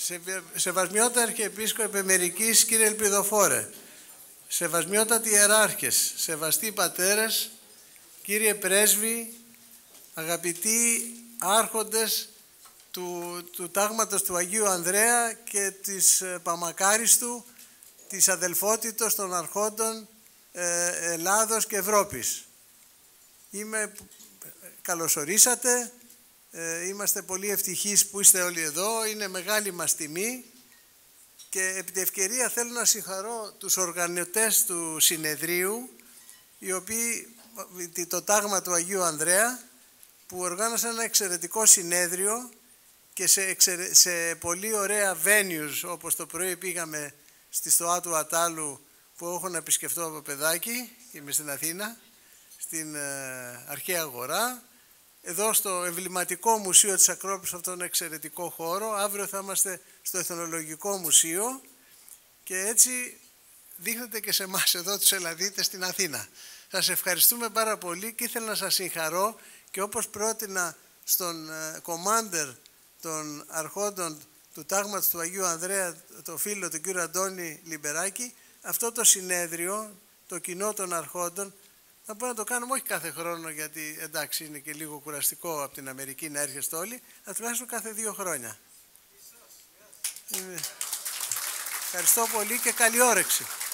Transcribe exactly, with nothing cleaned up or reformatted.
Σεβασμιότατα Αρχιεπίσκοπε Μερικής, κύριε Ελπιδοφόρε, σεβασμιότατοι ιεράρχες, σεβαστοί πατέρες, κύριε Πρέσβη, αγαπητοί άρχοντες του, του τάγματος του Αγίου Ανδρέα και της Παμακάριστου, της αδελφότητος των αρχόντων ε, Ελλάδος και Ευρώπης. Είμαι, καλωσορίσατε, ε, είμαστε πολύ ευτυχείς που είστε όλοι εδώ, είναι μεγάλη μας τιμή και επί τη ευκαιρία θέλω να συγχαρώ τους οργανωτές του συνεδρίου, οι οποίοι, το τάγμα του Αγίου Ανδρέα, που οργάνωσαν ένα εξαιρετικό συνέδριο και σε, εξαιρε, σε πολύ ωραία venues, όπως το πρωί πήγαμε στη Στοά του Ατάλου, που έχω να επισκεφτώ από παιδάκι, είμαι στην Αθήνα, στην ε, Αρχαία Αγορά, εδώ στο εμβληματικό μουσείο της Ακρόπολης, αυτόν τον εξαιρετικό χώρο. Αύριο θα είμαστε στο Εθνολογικό Μουσείο και έτσι δείχνετε και σε εμάς εδώ τους Ελλαδίτες στην Αθήνα. Σας ευχαριστούμε πάρα πολύ και ήθελα να σας συγχαρώ και όπως πρότεινα στον κομάντερ των αρχόντων του τάγματος του Αγίου Ανδρέα, το φίλο τον κύριο Αντώνη Λιμπεράκη, αυτό το συνέδριο, το κοινό των αρχόντων, θα μπορούμε να το κάνουμε όχι κάθε χρόνο, γιατί εντάξει είναι και λίγο κουραστικό από την Αμερική να έρχεστε όλοι, αλλά τουλάχιστον κάθε δύο χρόνια. Ευχαριστώ πολύ και καλή όρεξη.